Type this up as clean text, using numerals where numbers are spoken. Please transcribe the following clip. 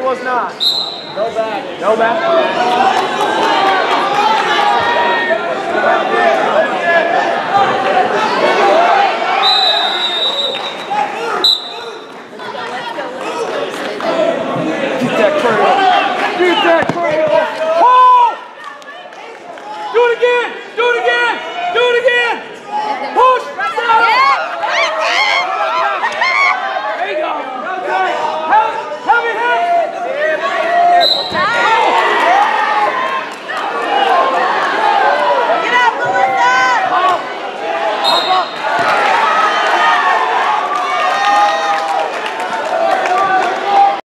was not. No back. No back. Get that cradle. Get that cradle. Oh! Do it again. Do it again. Do it again.